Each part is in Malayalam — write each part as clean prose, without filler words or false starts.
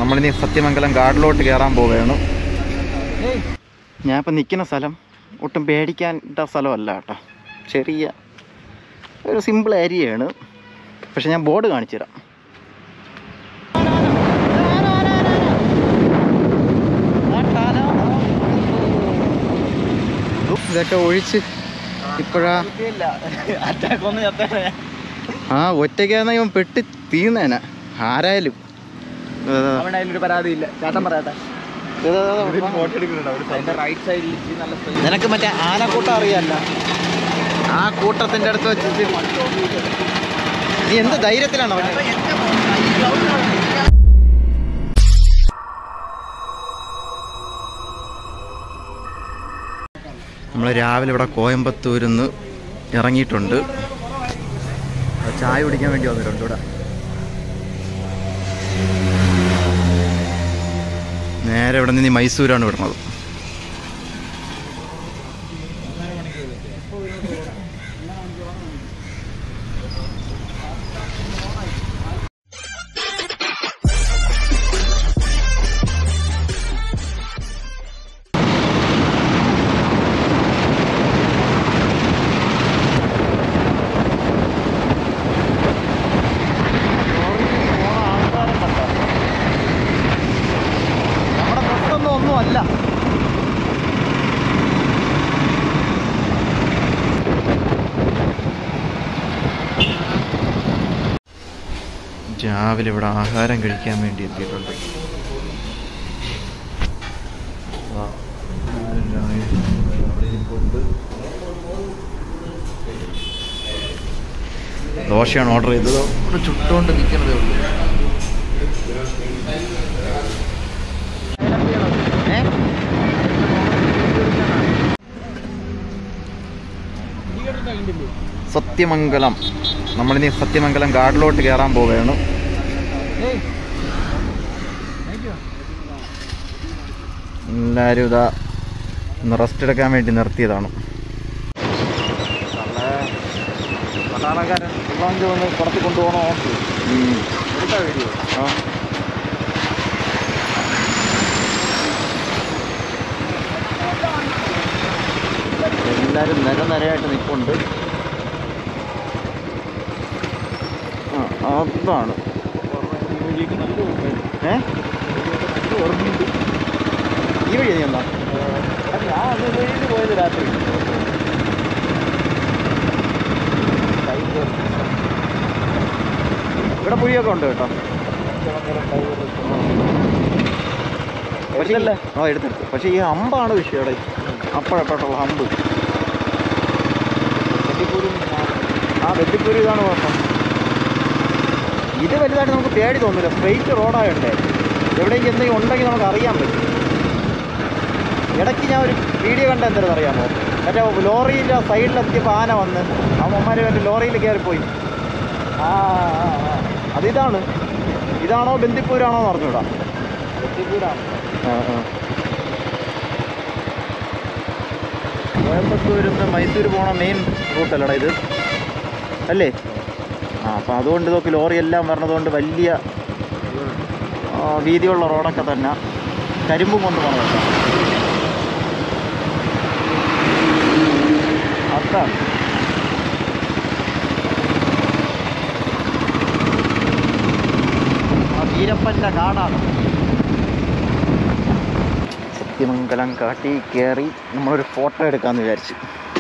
നമ്മളിനി സത്യമംഗലം ഗാർഡിലോട്ട് കയറാൻ പോവുകയാണ്. ഞാനിപ്പോൾ നിൽക്കുന്ന സ്ഥലം ഒട്ടും പേടിക്കേണ്ട സ്ഥലമല്ല കേട്ടോ. ചെറിയ ഒരു സിമ്പിൾ ഏരിയയാണ്. പക്ഷെ ഞാൻ ബോർഡ് കാണിച്ചു തരാം. ഇതൊക്കെ ഒഴിച്ച് ഇപ്പോഴാ ഒറ്റയ്ക്കാന്ന ഇവൻ പെട്ട് തീർന്നേനെ. ആരായാലും പരാതിയില്ല. ചേട്ടൻ പറയാട്ടെ, നിനക്ക് മറ്റേ ആനക്കൂട്ടം അറിയാല്ല. ആ കൂട്ടത്തിൻ്റെ അടുത്ത് വെച്ചിട്ട് നീ എന്ത് ധൈര്യത്തിലാണോ? നമ്മൾ രാവിലെ ഇവിടെ കോയമ്പത്തൂരിൽ നിന്ന് ഇറങ്ങിയിട്ടുണ്ട്. ചായ കുടിക്കാൻ വേണ്ടി വന്നിട്ടുണ്ട് ഇവിടെ. നേരെ ഇവിടെ നിന്ന് മൈസൂരാണ് വിടുന്നത്. രാവിലെ ഇവിടെ ആഹാരം കഴിക്കാൻ വേണ്ടി എത്തിയിട്ടുണ്ട്. ദോശയാണ് ഓർഡർ ചെയ്തത്. ഇവിടെ ചുട്ടുകൊണ്ട് നിൽക്കുന്നതേ ഉള്ളൂ. സത്യമംഗലം, നമ്മളിനി സത്യമംഗലം ഗാർഡിലോട്ട് കയറാൻ പോവുകയാണ്. എല്ലാവരും ഇതാ ഒന്ന് റെസ്റ്റ് എടുക്കാൻ വേണ്ടി നിർത്തിയതാണ്. പട്ടാളക്കാരൻ ഒന്ന് പുറത്ത് കൊണ്ടുപോകണോ? എല്ലാവരും നിരനിരയായിട്ട് നിൽപ്പുണ്ട്. അതാണ് ഈ വഴി നീ എന്നാ ഞാൻ പോയത് രാത്രി. ഇവിടെ പുഴിയൊക്കെ ഉണ്ട് കേട്ടോ. പക്ഷേ എടുത്തെടുത്തു. പക്ഷെ ഈ അമ്പാണ് വിഷയം. ഇവിടെ അപ്പോഴപ്പോഴുള്ള അമ്പ് വെട്ടിപ്പൂരി ഇതാണ് കുഴപ്പം. ഇത് വലുതായിട്ട് നമുക്ക് പേടി തോന്നില്ല. സ്ട്രെയിറ്റ് റോഡായുണ്ടേ. എവിടെയെങ്കിലും എന്തെങ്കിലും ഉണ്ടെങ്കിൽ നമുക്ക് അറിയാൻ പറ്റും. ഇടയ്ക്ക് ഞാൻ ഒരു വീഡിയോ കണ്ട എന്താണെന്ന് അറിയാമോ? മറ്റേ ലോറിയിലെ സൈഡിലെത്തിയപ്പോൾ ആന വന്ന് അമ്മമാർ മറ്റേ ലോറിയിൽ കയറിപ്പോയി. അതിതാണ്. ഇതാണോ ബന്ദിപ്പൂരാണോ എന്ന് അറിഞ്ഞൂടാ. ബന്ദിപ്പൂരാണ്. കോയമ്പത്തൂരിൽ നിന്ന് മൈസൂർ പോകണ മെയിൻ റൂട്ടല്ലടാ ഇത്, അല്ലേ? അപ്പോൾ അതുകൊണ്ട് ഇതൊക്കെ ലോറി എല്ലാം വരണതുകൊണ്ട് വലിയ വീതിയുള്ള റോഡൊക്കെ തന്നെ. കരിമ്പും കൊണ്ട് പോകണതൊക്കെ അതാണ്. വീരപ്പൻ്റെ കാടാണ്. സത്യമംഗലം കാട്ടി കയറി നമ്മളൊരു ഫോട്ടോ എടുക്കാമെന്ന് വിചാരിച്ചു.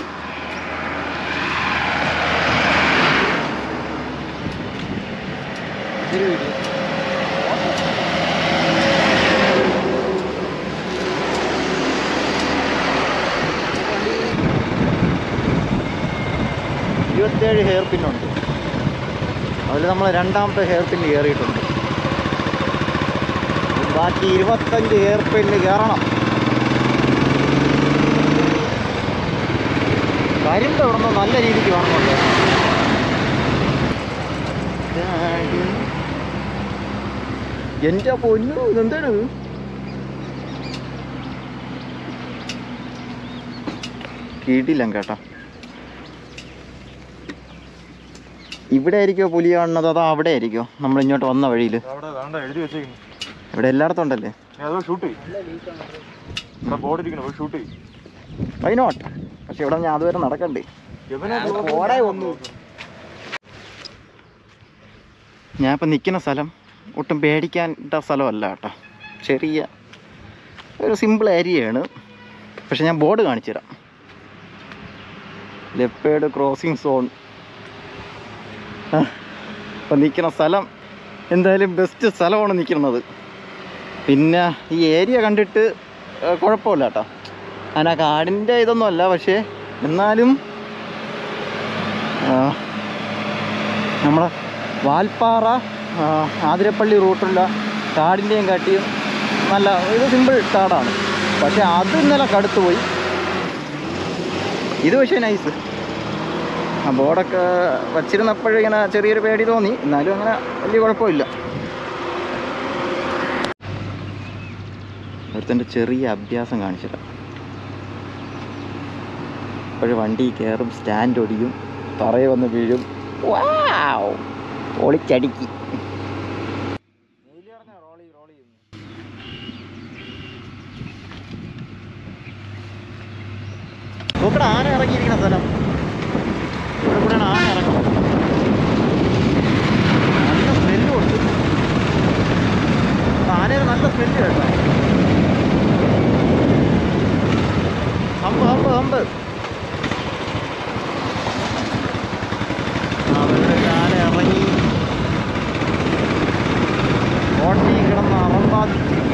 ഇരുപത്തേഴ് ഹെയർ പിന്നുണ്ട്. അതിൽ നമ്മൾ രണ്ടാമത്തെ ഹെയർ പിന്ന് കയറിയിട്ടുണ്ട്. ബാക്കി 25 ഹെയർ പിന്ന് കയറണം. കരിമ്പ് ഇവിടെ നിന്ന് നല്ല രീതിക്ക് വരണുണ്ട്. എൻ്റെ പൊന്നു, ഇതെന്താണ്? കിടിലം കേട്ടോ. ഇവിടെ ആയിരിക്കോ പുലി കാണുന്നത്, അതോ അവിടെ ആയിരിക്കോ നമ്മൾ ഇങ്ങോട്ട് വന്ന വഴിയിൽ? ഇവിടെ എല്ലായിടത്തും ഉണ്ടല്ലേ. ഷൂട്ട് ചെയ്യും, ബോർഡ് ഇരിക്കണം, ഷൂട്ട് ചെയ്യും. Why not? പക്ഷെ ഇവിടെ ഞാൻ അതുവരെ നടക്കണ്ടേ. ഞാൻ ഇപ്പം നിൽക്കുന്ന സ്ഥലം ഒട്ടും പേടിക്കേണ്ട സ്ഥലമല്ല കേട്ടോ. ചെറിയ ഒരു സിമ്പിൾ ഏരിയയാണ്. പക്ഷെ ഞാൻ ബോർഡ് കാണിച്ചു തരാം. Leopard crossing zone. ഇപ്പം നിൽക്കുന്ന സ്ഥലം എന്തായാലും ബെസ്റ്റ് സ്ഥലമാണ് നിൽക്കുന്നത്. പിന്നെ ഈ ഏരിയ കണ്ടിട്ട് കുഴപ്പമില്ല കേട്ടോ. അങ്ങനെ കാടിൻ്റെ ഇതൊന്നും അല്ല, പക്ഷേ എന്നാലും നമ്മുടെ വാൽപ്പാറ ആതിരപ്പള്ളി റൂട്ടുള്ള കാടിൻ്റെയും കാട്ടിയും നല്ല ഇത് സിമ്പിൾ കാടാണ്. പക്ഷെ അത് ഇന്നലെ കടുത്തു പോയി. ഇത് പക്ഷേ നൈസ്. ആ ബോർഡൊക്കെ വച്ചിരുന്നപ്പോഴും ഇങ്ങനെ ചെറിയൊരു പേടി തോന്നി, എന്നാലും അങ്ങനെ വലിയ കുഴപ്പമില്ല. ഒരുത്തൻ്റെ ചെറിയ അഭ്യാസം കാണിച്ചില്ല. ഇപ്പോഴും വണ്ടി കയറും, സ്റ്റാൻഡ് ഒടിയും, തറയെ വന്ന് വീഴും. വാവ്, ഒളിച്ചടിക്ക്. നോക്കട, ആന ഇറങ്ങിയിരിക്കുന്ന സ്ഥലം. ഇവിടെ കൂടെയാണ് ആന ഇറങ്ങുന്നത്. നല്ല സ്മെല്ലും ഉണ്ട്. ആനയുടെ നല്ല സ്മെല്ല് കേട്ടോ. Hump hump hump. അവരുടെ ആന ഇറങ്ങി ഓട്ടി കിടന്ന് അറമ്പാതിരിക്കുക.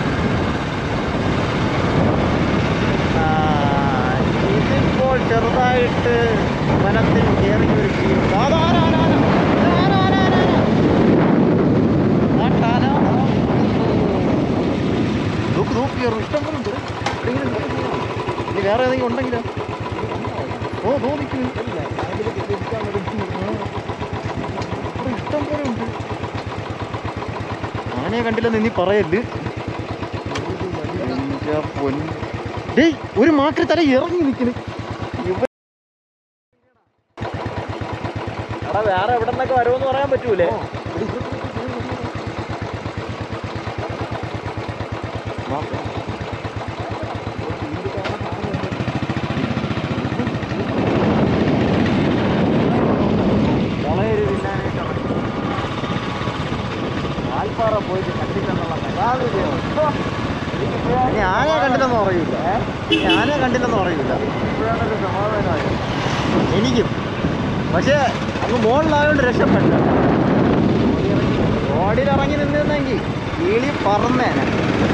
ഇതിപ്പോൾ ചെറുതായിട്ട് വനത്തിൽ കയറി ഒരു ഇഷ്ടം പോലെ ഉണ്ട്. ഇനി വേറെ ഏതെങ്കിലും ഉണ്ടെങ്കിലോ? ഓ തോന്നിക്കുന്നു ഇഷ്ടം പോലെ ഉണ്ട്. ആനയെ കണ്ടില്ലെന്ന് ഇനി പറയല്ല്. ഡേയ്, ഒരു മാക്രി തല ഇറങ്ങി നിൽക്കുന്നു. എടാ, വേറെ എവിടെ നിന്നൊക്കെ വരുമെന്ന് പറയാൻ പറ്റൂലേ? വാൽപ്പാറ പോയിട്ട് കണ്ടില്ലെന്നുള്ള ഞാനേ കണ്ടില്ലെന്ന് പറയൂല. ഞാനേ കണ്ടില്ലെന്ന് പറയൂല. സമാധാനമായി എനിക്കും. പക്ഷേ അങ്ങ് മുകളിലായോണ്ട് രക്ഷപ്പെട്ട. റോഡിലിറങ്ങി നിന്നിരുന്നെങ്കിൽ കിളി പറന്നേനെ.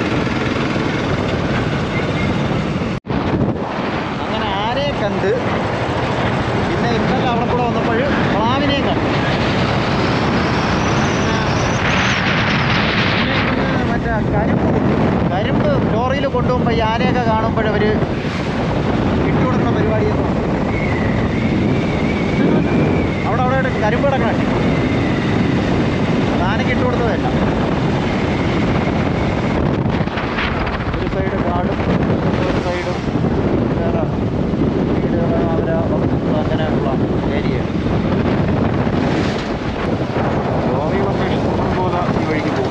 അങ്ങനെ ആനയെ കണ്ട്, പിന്നെ ഇന്നലെ അവിടെ കൂടെ വന്നപ്പോൾ പ്ലാവിനെയും കണ്ടു. മറ്റേ കരിമ്പ് ലോറിയിൽ കൊണ്ടുപോകുമ്പോൾ ഈ ആനയൊക്കെ കാണുമ്പോഴവർ ഇട്ടുകൊടുക്കുന്ന പരിപാടിയൊക്കെ അവിടെ കരിമ്പ് കിടക്കണം. ആനയ്ക്ക് ഇട്ടുകൊടുത്തതല്ല. ഒരു സൈഡ് കാടും ഒരു സൈഡും വേറെ വീടുകൾ, അവരെ അങ്ങനെയുള്ള ഏരിയയാണ്. ലോറികളൊക്കെ ഇഷ്ടം പോലെ ഈ വഴിക്ക് പോകും.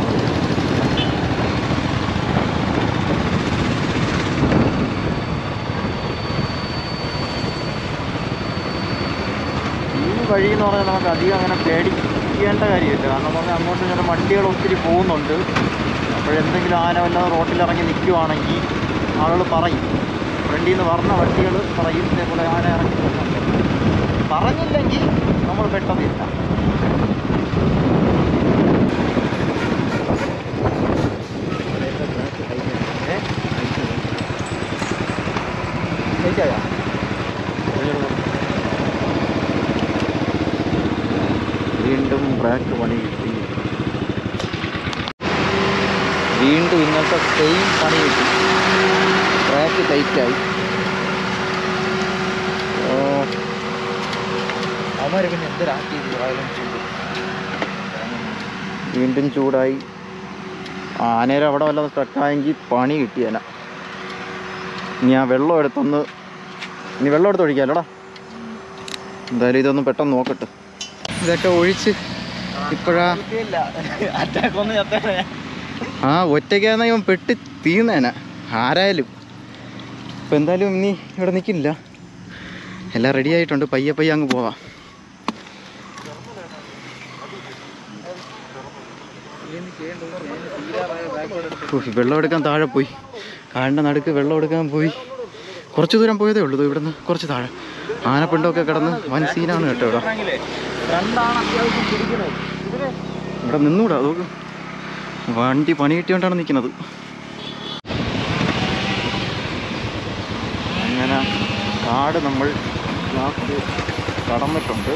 വഴി എന്ന് പറഞ്ഞാൽ നമുക്ക് അധികം അങ്ങനെ പേടിക്കേണ്ട കാര്യമില്ല. കാരണം പറഞ്ഞാൽ അങ്ങോട്ട് ഇങ്ങനെ വണ്ടികൾ ഒത്തിരി പോകുന്നുണ്ട്. അപ്പോഴെന്തെങ്കിലും ആന വല്ലാതെ റോട്ടിലിറങ്ങി നിൽക്കുവാണെങ്കിൽ ആളുകൾ പറയും, ഫ്രണ്ടിൽ നിന്ന് പറഞ്ഞ വണ്ടികൾ പറയും ഇതേപോലെ ആന ഇറങ്ങി പോകുന്നുണ്ട്. പറഞ്ഞില്ലെങ്കിൽ നമ്മൾ പെട്ടെന്നില്ല. വീണ്ടും ബ്രേക്ക് പണി കിട്ടി. വീണ്ടും ഇന്നത്തെ സെയിം പണി കിട്ടി. ബ്രേക്ക് ടൈറ്റായി. അവന്മാർ പിന്നെ എന്തൊരാക്കി വീണ്ടും ചൂടായി. ആനേരം അവിടെ വല്ലതും സ്ട്രക്കായെങ്കിൽ പണി കിട്ടിയേന. ഇനി ആ വെള്ളം എടുത്തൊന്ന് ഇനി വെള്ളം എടുത്ത് ഒഴിക്കാമല്ലോടാ. എന്തായാലും ഇതൊന്ന് പെട്ടെന്ന് നോക്കട്ടെ. ഇതൊക്കെ ഒഴിച്ച് ഇപ്പോഴാ അറ്റാക്കൊന്നും ആ ഒറ്റയ്ക്കാണെങ്കിൽ ഇവൻ പെട്ട് തീർന്നേനെ ആരായാലും. ഇപ്പം എന്തായാലും ഇനി ഇവിടെ നിൽക്കില്ല, എല്ലാം റെഡി ആയിട്ടുണ്ട്. പയ്യെ പയ്യെ അങ്ങ് പോവാം. വെള്ളം എടുക്കാൻ താഴെ പോയി, കാടിൻ്റെ നടുക്ക് വെള്ളം എടുക്കാൻ പോയി. കുറച്ച് ദൂരം പോയതേ ഉള്ളൂ, ഇവിടുന്ന് കുറച്ച് താഴെ. ആനപ്പിണ്ടമൊക്കെ കിടന്ന് വൻ സീനാണ് കേട്ടോ. ഇവിടെ നിന്നൂടാ, അത് വണ്ടി പണി കിട്ടിയോണ്ടാണ് നിൽക്കുന്നത്. അങ്ങനെ കാട് നമ്മൾ ലാസ്റ്റ് കടന്നിട്ടുണ്ട്.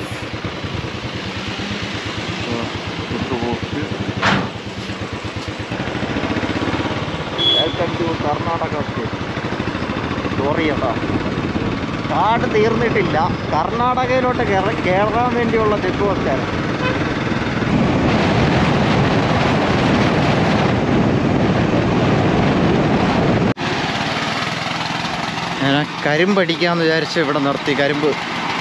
Welcome to Karnataka state. Sorry കേട്ടോ, കാട് തീർന്നിട്ടില്ല. കർണാടകയിലോട്ട് കയറാൻ വേണ്ടിയുള്ള ചെക്ക് പോസ്റ്റാണ്. ഞാൻ കരിമ്പടിക്കാമെന്ന് വിചാരിച്ച് ഇവിടെ നിർത്തി. കരിമ്പ്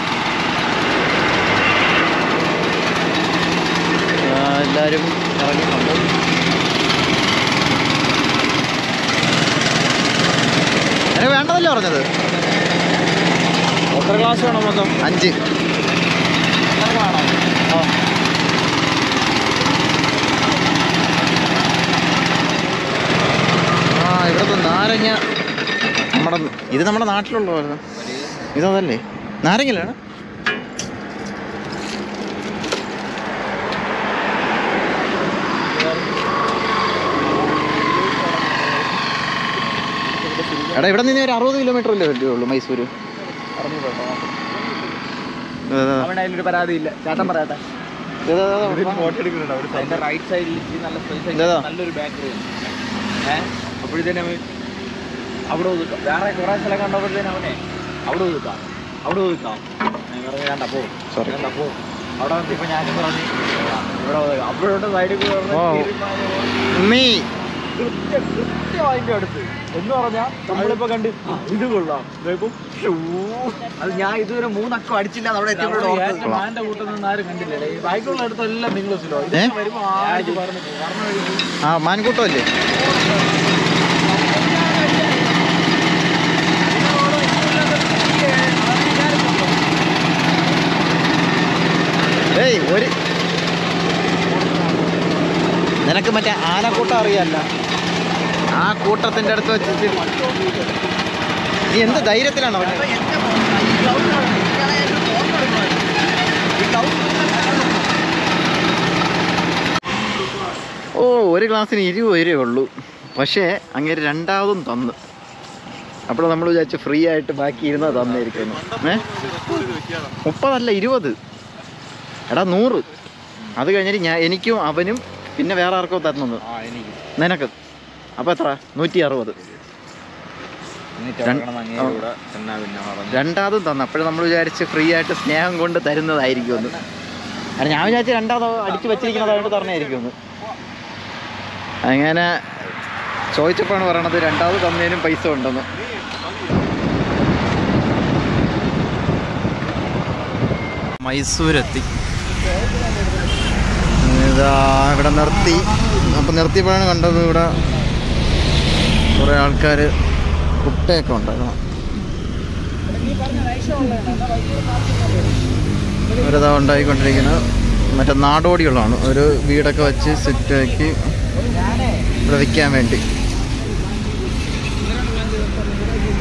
എല്ലാവരും ഇറങ്ങിയിട്ടുണ്ട്. എനിക്ക് വേണ്ടതല്ലേ പറഞ്ഞത്? എത്ര ക്ലാസ് വേണം മൊത്തം? 5. ഇവിടുത്തെ നാരങ്ങ ഇത് നമ്മുടെ നാട്ടിലുള്ളതായിരുന്നു. ഇതല്ലേ നാരങ്ങയിലാണ്. എടാ ഇവിടെ നിന്ന് ഒരു 60 കിലോമീറ്റർ അല്ലേ ഉള്ളൂ മൈസൂര്. അവനൊരു പരാതിയില്ല. ചേട്ടൻ പറയട്ടെ, റൈറ്റ് സൈഡിൽ നല്ലൊരു ബാക്കറി അപ്പോഴത്തേനും അവിടെ ഒതുക്കാം. വേറെ കുറെ സ്ഥലം കണ്ടപ്പോഴത്തേനും അവനെ അവിടെ ഒതുക്കാം. വേണ്ട പോ അവിടെ ഇപ്പൊ ഞാനും പറഞ്ഞു ഇവിടെ അപ്പോഴോട്ട് സൈഡിൽ കൃത്യമായിട്ട് അടുത്ത് എന്ന് പറഞ്ഞാൽ നമ്മളിപ്പോ കണ്ട് ഇത് കൊള്ളാം. അത് ഞാൻ ഇതുവരെ 3 അക്കം അടിച്ചില്ല. അവിടെ എന്റെ കൂട്ടം നിന്ന് ആരും കണ്ടില്ലേ? ഈ ബാക്കിയുള്ള അടുത്തെല്ലാം നിങ്ങൾ വരുമ്പോ മാൻകൂട്ടമല്ലേ? നിനക്ക് മറ്റേ ആനക്കൂട്ടം അറിയാല്ല, ആ കൂട്ടത്തിൻ്റെ അടുത്ത് വെച്ചിട്ട് നീ എന്ത് ധൈര്യത്തിലാണ് അവൻ? ഓ, ഒരു ഗ്ലാസ്സിന് 20 രൂപയേ ഉള്ളൂ. പക്ഷേ അങ്ങേര് രണ്ടാമതും തന്നു. അപ്പോൾ നമ്മൾ വിചാരിച്ചു ഫ്രീ ആയിട്ട് ബാക്കി ഇരുന്നാൽ തന്നിരിക്കുന്നു. 30 അല്ല 20. എടാ 100. അത് കഴിഞ്ഞിട്ട് എനിക്കും അവനും പിന്നെ വേറെ ആർക്കോ തന്നത് നിനക്ക്. അപ്പോൾ എത്ര? 160. രണ്ടാമതും തന്നു. അപ്പോഴും നമ്മൾ വിചാരിച്ച് ഫ്രീ ആയിട്ട് സ്നേഹം കൊണ്ട് തരുന്നതായിരിക്കുമെന്ന്. കാരണം ഞാൻ വിചാരിച്ച് രണ്ടാമത് അടിച്ചു വെച്ചിരിക്കുന്നതായിട്ട് തരണമായിരിക്കുമെന്ന്. അങ്ങനെ ചോദിച്ചപ്പോഴാണ് പറയണത് രണ്ടാമത് തന്നതിനും പൈസ ഉണ്ടെന്ന്. മൈസൂരെത്തി. ഇതാ ഇവിടെ നിർത്തി. അപ്പം നിർത്തിയപ്പോഴാണ് കണ്ടത് ഇവിടെ കുറേ ആൾക്കാർ കുട്ടയൊക്കെ ഉണ്ടായിരുന്നു. അവരിതാ ഉണ്ടായിക്കൊണ്ടിരിക്കുന്നത് മറ്റേ നാടോടികളാണ്. ഒരു വീടൊക്കെ വെച്ച് സെറ്റാക്കി ഇവിടെ വിൽക്കാൻ വേണ്ടി.